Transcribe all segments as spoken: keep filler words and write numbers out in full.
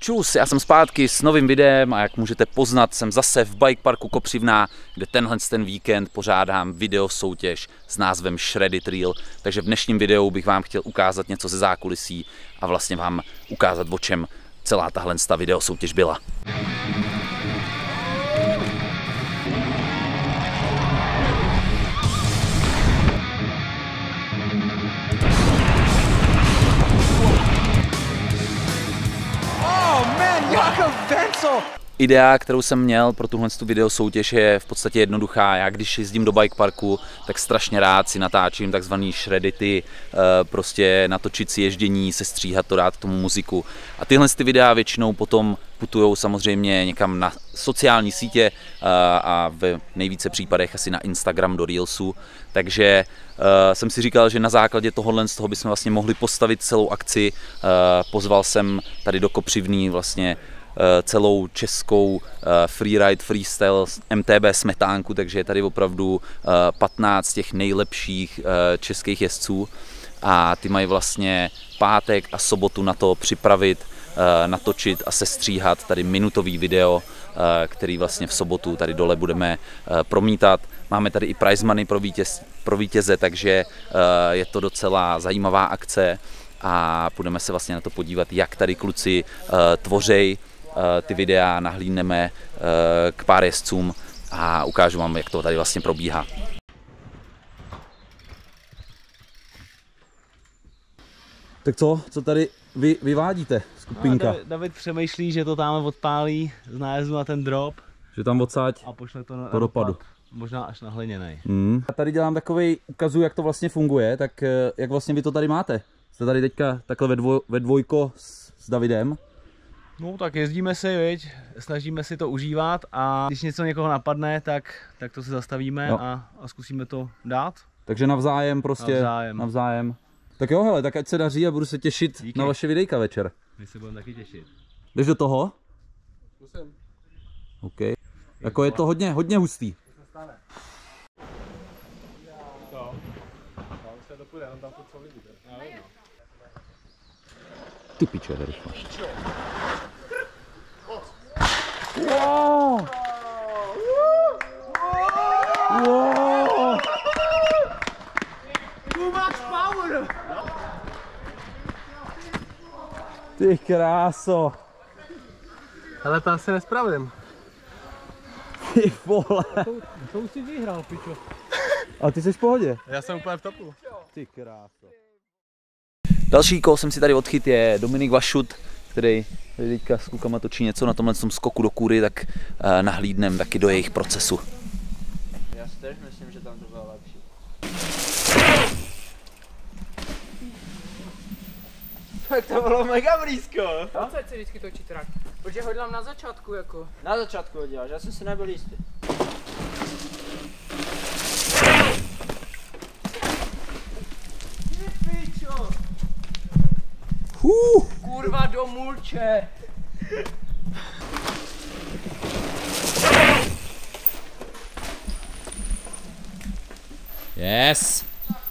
Čus, já jsem zpátky s novým videem a jak můžete poznat, jsem zase v bike parku Kopřivná, kde tenhle ten víkend pořádám video soutěž s názvem Shredded Reel. Takže v dnešním videu bych vám chtěl ukázat něco ze zákulisí a vlastně vám ukázat, o čem celá tahle video soutěž byla. Idea, kterou jsem měl pro tuhle video soutěž, je v podstatě jednoduchá. Já když jezdím do bike parku, tak strašně rád si natáčím takzvaný shreddity, prostě natočit si ježdění, sestříhat to, dát tomu muziku. A tyhle ty videa většinou potom putujou samozřejmě někam na sociální sítě a v nejvíce případech asi na Instagram do Reelsu. Takže jsem si říkal, že na základě tohohle z toho bychom vlastně mohli postavit celou akci. Pozval jsem tady do Kopřivný vlastně celou českou freeride, freestyle, M T B smetánku, takže je tady opravdu patnáct těch nejlepších českých jezdců a ty mají vlastně pátek a sobotu na to připravit, natočit a sestříhat tady minutový video, který vlastně v sobotu tady dole budeme promítat. Máme tady i prize money pro, vítěz, pro vítěze, takže je to docela zajímavá akce a budeme se vlastně na to podívat, jak tady kluci tvořej ty videa, nahlídneme k pár jezdcům a ukážu vám, jak to tady vlastně probíhá. Tak co? Co tady vy vyvádíte, skupinka? No, David přemýšlí, že to tam odpálí z nájezdu na ten drop. Že tam odsáď a pošle to na to dopadu. Možná až na hliněnej. Hmm. A tady dělám takový, ukazuju, jak to vlastně funguje, tak jak vlastně vy to tady máte? Jste tady teďka takhle ve, dvoj, ve dvojko s, s Davidem. No tak jezdíme si, viď? Snažíme si to užívat a když něco někoho napadne, tak, tak to si zastavíme a, a zkusíme to dát. Takže navzájem prostě, navzájem. navzájem. Tak jo, hele, tak ať se daří a budu se těšit Díky. na vaše videjka večer. My se budeme taky těšit. Jdeš do toho? Musím. OK. Jako je to hodně, hodně hustý. Ty piče, rychle. Wow! Wow! Too much power! Ty kráso! Ale to asi nespravím. Ty vole! To, to už jsi vyhrál, pičo. A ty jsi v pohodě? Já jsem úplně v topu. Ty kráso. Další, koho jsem si tady odchyt, je Dominik Vašut, který teďka s klukama točí něco na tomhle skoku do kůry, tak uh, nahlídnem taky do jejich procesu. Já si tež myslím, že tam to bylo lepší. Tak to bylo mega blízko. A co se vždycky točí trak? Protože ho dělám na začátku jako. Na začátku ho děláš, já jsem si nebyl jistý. Uh. Kurva do mulče! Yes!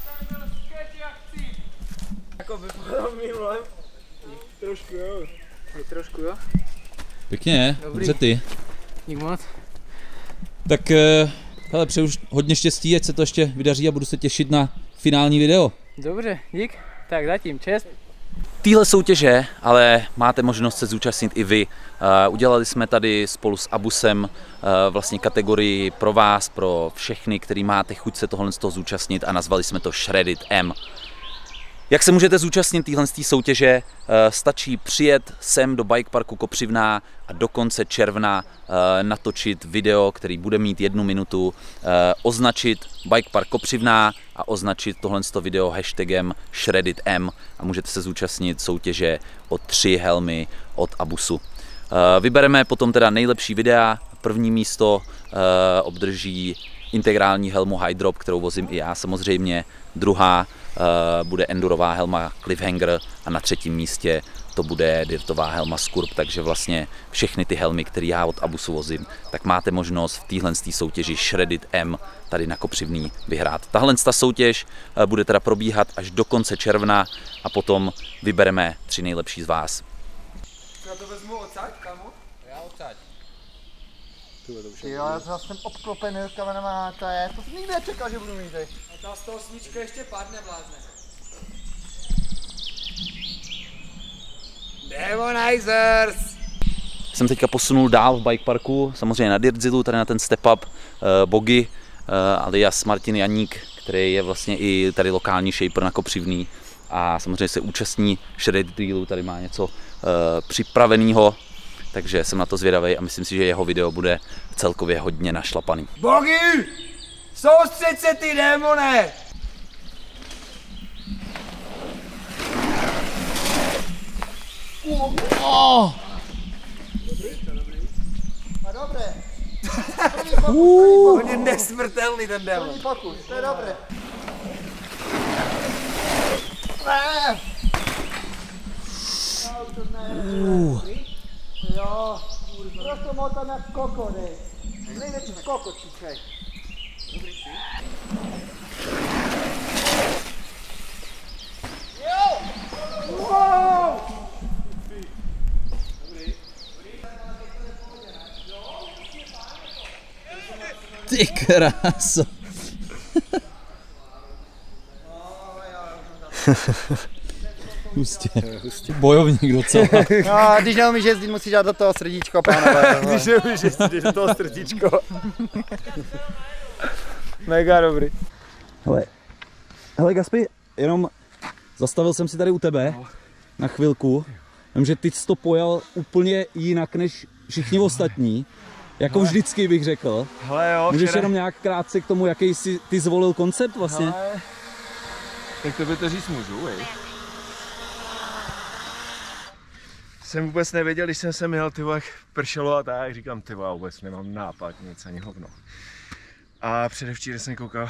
Jako vypadalo minulé. Trošku jo. Trošku jo. Pěkně, dobře ty. Dík moc. Tak hele, přeju hodně štěstí, ať se to ještě vydaří a budu se těšit na finální video. Dobře, dík. Tak zatím, čest. Téhle soutěže ale máte možnost se zúčastnit i vy. Uh, udělali jsme tady spolu s Abusem uh, vlastně kategorii pro vás, pro všechny, který máte chuť se tohle z toho zúčastnit a nazvali jsme to Shredded M. Jak se můžete zúčastnit téhle soutěže? Stačí přijet sem do bike parku Kopřivná a do konce června natočit video, který bude mít jednu minutu, označit bike park Kopřivná a označit tohle video hashtagem Shredded M a můžete se zúčastnit soutěže o tři helmy od Abusu. Vybereme potom teda nejlepší videa. První místo obdrží integrální helmu High Drop, kterou vozím i já samozřejmě. Druhá uh, bude endurová helma Cliffhanger a na třetím místě to bude dirtová helma Skurp, takže vlastně všechny ty helmy, které já od Abusu vozím, tak máte možnost v téhle soutěži Shredded M tady na Kopřivný vyhrát. Tahle soutěž uh, bude teda probíhat až do konce června a potom vybereme tři nejlepší z vás. Já to vezmu odsaď, kamo? Já odsaď. Ty jo, já zase jsem obklopený kamenama, to je, to jsem nikdy nečekal, že budu mít tady. A ta z toho svíčka ještě padne, blázne. Demonizers! Jsem teďka posunul dál v bike parku, samozřejmě na Dirtzilu, tady na ten step up uh, Bogy, uh, alias Martin Janík, který je vlastně i tady lokální shaper na Kopřivný a samozřejmě se účastní Shredded Dealu, tady má něco uh, připraveného, takže jsem na to zvědavý a myslím si, že jeho video bude celkově hodně našlapaný. Bogy! Soustřeď se, ty démone! Oh! A dobré. První pokus, první pokus. On je nesmrtelný, ten démon. První pokus, to je dobré. Ne. Uh. Jo, prostě motam jak kokony. Největší skokot, čičej. Jo! Wow! Ty kráso. Hustě. Bojovník docela. No, když neumíš jezdit, musíš dát do toho srdíčko, pánové. Když neumíš jezdit, do toho srdíčko. Mega dobrý. Hele, hele Gaspi, jenom zastavil jsem si tady u tebe na chvilku. Vím, že ty jsi to pojal úplně jinak než všichni ostatní. Jako hele. Vždycky bych řekl. Hele jo, Můžeš včera... jenom nějak krátce k tomu, jaký jsi ty zvolil koncept vlastně? Hele. Tak to by to říct můžu, ej. Jsem vůbec nevěděl, když jsem sem jel, ty jak pršelo a tak, říkám, ty vůbec nemám nápad, nic ani hovno. A předevčírem jsem koukal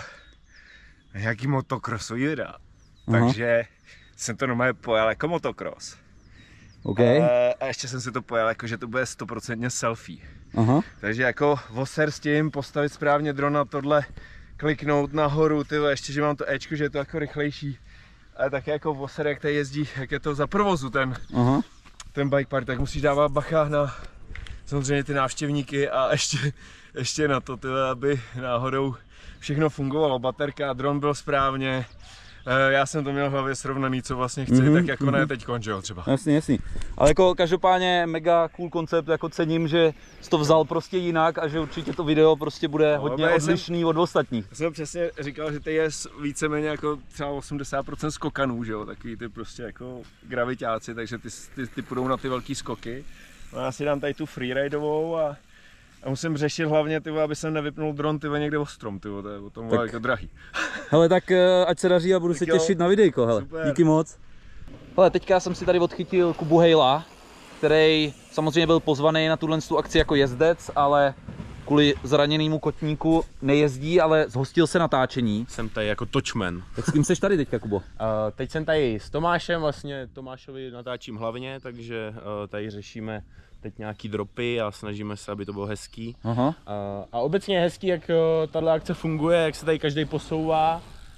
na nějaký motokrosový videa, takže jsem to normálně pojel jako motocross. Okay. A, a ještě jsem si to pojel jako, že to bude sto procent selfie. Aha. Takže jako voser s tím, postavit správně drona, tohle, kliknout nahoru, ty ještě, že mám to Ečko, že je to jako rychlejší. Ale také jako voser, jak tady jezdí, jak je to za provozu ten, Aha. ten bike park, tak musíš dávat bacha na samozřejmě ty návštěvníky a ještě, ještě na to, tyhle, aby náhodou všechno fungovalo, baterka a dron byl správně. Já jsem to měl v hlavě srovnaný, co vlastně chci, mm-hmm, tak jako mm-hmm. ne teď končil třeba. Jasný, jasný. Ale jako každopádně mega cool koncept, jako cením, že jsi to vzal prostě jinak a že určitě to video prostě bude no, hodně odlišný jsem, od ostatních. Já jsem přesně říkal, že ty je víceméně jako třeba osmdesát procent skokanů, že jo, takový ty prostě jako gravitáci, takže ty, ty, ty půjdou na ty velký skoky. No já si dám tady tu freeridovou a A musím řešit hlavně, tyvo, aby jsem nevypnul dron tyvo, někde o strom, tyvo, to je o tom tak, jako drahý. Hele, tak ať se daří a budu tak se jo, těšit na videjko, hele. Super. Díky moc. Hele, teďka jsem si tady odchytil Kubu Hejla, který samozřejmě byl pozvaný na tuhle akci jako jezdec, ale kvůli zraněnému kotníku nejezdí, ale zhostil se natáčení. Jsem tady jako točmen. Tak s kým seš tady teďka, Kubo? Uh, teď jsem tady s Tomášem, vlastně Tomášovi natáčím hlavně, takže uh, tady řešíme teď nějaký dropy a snažíme se, aby to bylo hezký. Aha. A, a obecně je hezký, jak tato akce funguje, jak se tady každý posouvá.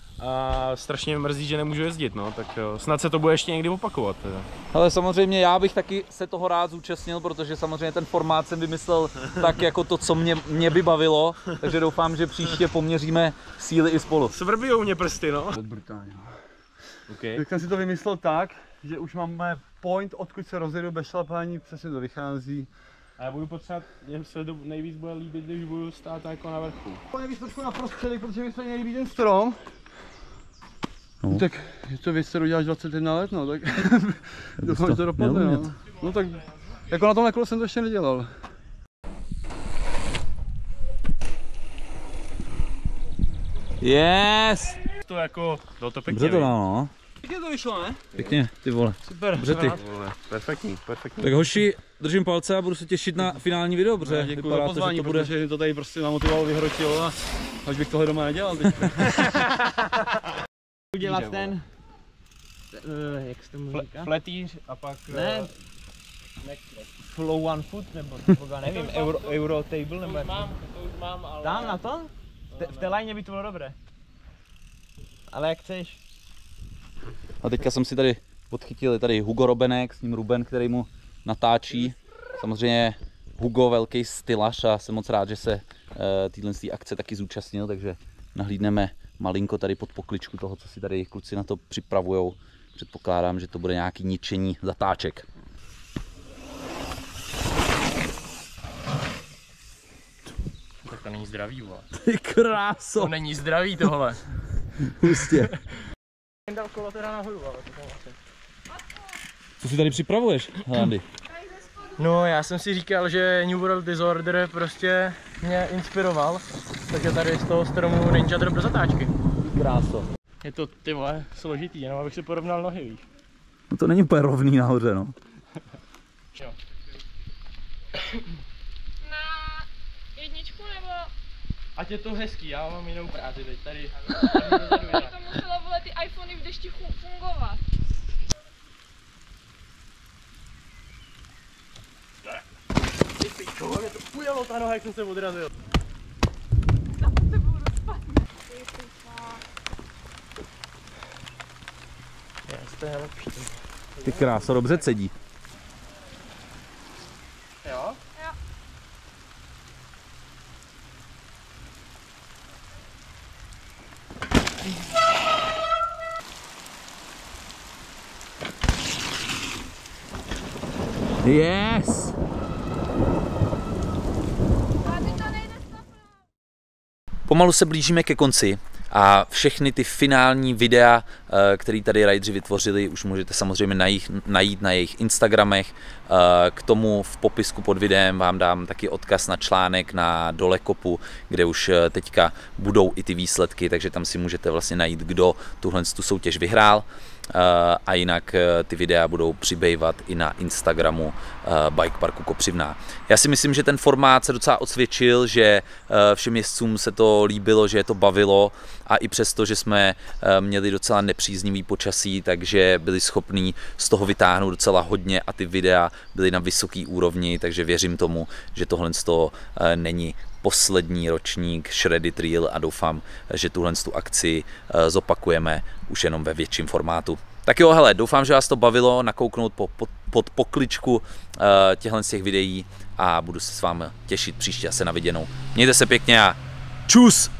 A strašně mrzí, že nemůžu jezdit, no, tak snad se to bude ještě někdy opakovat. Teda. Ale samozřejmě já bych taky se toho rád zúčastnil, protože samozřejmě ten formát jsem vymyslel tak jako to, co mě, mě by bavilo, takže doufám, že příště poměříme síly i spolu. Svrbijou mě prsty, no. Brutálně. Okay. Tak jsem si to vymyslel tak, že už máme point, odkud se rozjedu bez šlapání, přesně to vychází. A já budu potřebovat, mě se do, nejvíc bude líbit, když budu stát jako na vrchu. Nejvíc trošku na prostředek, protože mi se nejlíbí ten strom. No. Tak je to věc, kterou děláš dvacet jedna let, no, tak doufám, že to dopadne, no. No tak, jako na tomhle kole jsem to ještě nedělal. Yes! To jako, bylo to pěkně. Dobře to dá, no. Pěkně to vyšlo, ne? Pěkně, ty vole. Super. Dobře ty. Perfektní, perfektní. Tak hoši, držím palce a budu se těšit na finální video, protože no, děkuji za pozvání, to, že to bude... protože to tady prostě namotivovalo, vyhrotilo a až bych tohle doma nedělal teď. Udělat ten, uh, jak se tomu říká? Fletýř a pak... Ne, uh, flow one foot nebo to nevím, euro, euro table nebo... To už mám, to už mám, ale... Tam na to? V, v té lajně by to bylo dobré. Ale jak chceš. A teďka jsem si tady odchytil tady Hugo Robenek, s ním Ruben, který mu natáčí. Samozřejmě Hugo, velký stylař, a jsem moc rád, že se uh, této akce taky zúčastnil, takže nahlídneme malinko tady pod pokličku toho, co si tady kluci na to připravujou. Předpokládám, že to bude nějaký ničení zatáček. Tak to není zdravý, vole. Ty kráso! To není zdravý tohle. Hustě. Dal kolo teda nahoru, ale to tam asi. Co si tady připravuješ, Andy? No, já jsem si říkal, že New World Disorder prostě mě inspiroval, takže tady z toho stromu Ninja Drop do zatáčky. Kráso. Je to, ty vole, složitý, jenom abych si porovnal nohy, víš. No to není úplně rovný nahoře, no. Jo. Na jedničku nebo? Ať je to hezký, já mám jinou práci teď tady. To muselo vole ty iPhony v dešti fungovat. Ty pičo, mě to ujelo ta noha, jak jsem se odrazil. Za tebou rozpadne. To je lepší. Ty kráso, dobře cedí. Jo? Jo. Yes! Pomalu se blížíme ke konci a všechny ty finální videa, které tady rideři vytvořili, už můžete samozřejmě najít, najít na jejich Instagramech. K tomu v popisku pod videem vám dám taky odkaz na článek na Dole kopu, kde už teďka budou i ty výsledky, takže tam si můžete vlastně najít, kdo tuhle tu soutěž vyhrál. A jinak ty videa budou přibývat i na Instagramu Bike Parku Kopřivná. Já si myslím, že ten formát se docela osvědčil, že všem jezdcům se to líbilo, že je to bavilo, a i přesto, že jsme měli docela nepříznivý počasí, takže byli schopní z toho vytáhnout docela hodně a ty videa byly na vysoký úrovni, takže věřím tomu, že tohle není poslední ročník Shredded Trail a doufám, že tuhle tu akci zopakujeme už jenom ve větším formátu. Tak jo, hele, doufám, že vás to bavilo nakouknout po, pod, pod pokličku těchto z těch videí a budu se s vámi těšit příště se na viděnou. Mějte se pěkně a čus!